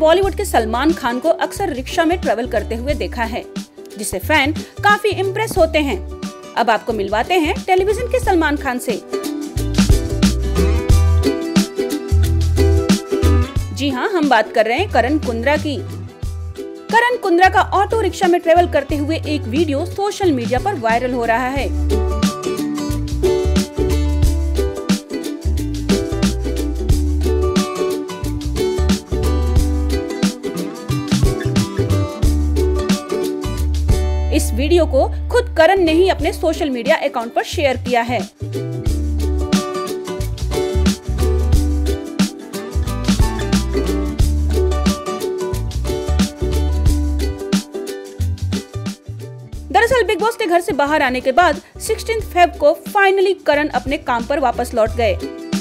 बॉलीवुड के सलमान खान को अक्सर रिक्शा में ट्रेवल करते हुए देखा है, जिससे फैन काफी इम्प्रेस होते हैं। अब आपको मिलवाते हैं टेलीविजन के सलमान खान से। जी हाँ, हम बात कर रहे हैं करण कुंद्रा की। करण कुंद्रा का ऑटो रिक्शा में ट्रेवल करते हुए एक वीडियो सोशल मीडिया पर वायरल हो रहा है। इस वीडियो को खुद करण ने ही अपने सोशल मीडिया अकाउंट पर शेयर किया है। दरअसल बिग बॉस के घर से बाहर आने के बाद 16 फेब को फाइनली करण अपने काम पर वापस लौट गए।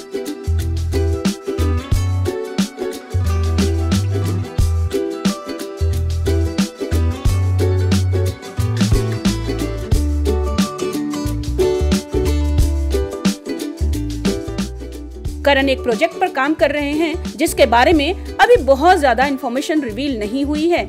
करण एक प्रोजेक्ट पर काम कर रहे हैं, जिसके बारे में अभी बहुत ज्यादा इंफॉर्मेशन रिवील नहीं हुई है।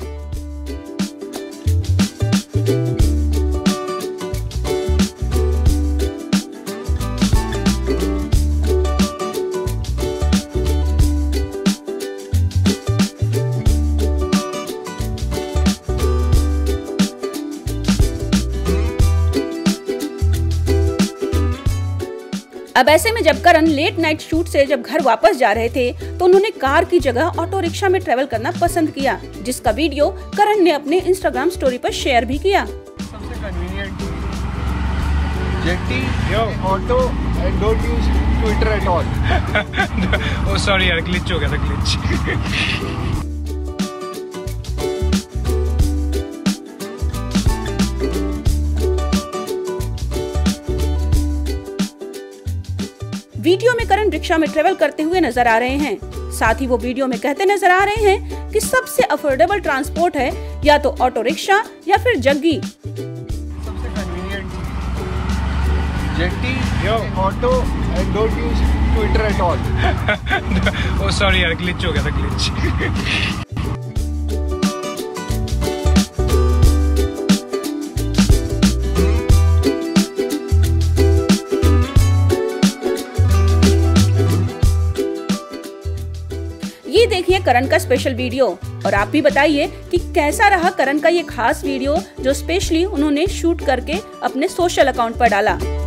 अब ऐसे में जब करण लेट नाइट शूट से जब घर वापस जा रहे थे, तो उन्होंने कार की जगह ऑटो रिक्शा में ट्रेवल करना पसंद किया, जिसका वीडियो करण ने अपने इंस्टाग्राम स्टोरी पर शेयर भी किया। सबसे convenient JT auto and don't use Twitter at all. Oh sorry यार, ग्लिच हो गया था, ग्लिच। वीडियो में करण रिक्शा में ट्रेवल करते हुए नजर आ रहे हैं। साथ ही वो वीडियो में कहते नजर आ रहे हैं कि सबसे अफोर्डेबल ट्रांसपोर्ट है या तो ऑटो रिक्शा या फिर जग्गी। सबसे convenient JT auto and don't use Twitter at all. Oh sorry यार, ग्लिच हो गया था, ग्लिच। ये देखिए करण का स्पेशल वीडियो, और आप भी बताइए कि कैसा रहा करण का ये खास वीडियो जो स्पेशली उन्होंने शूट करके अपने सोशल अकाउंट पर डाला।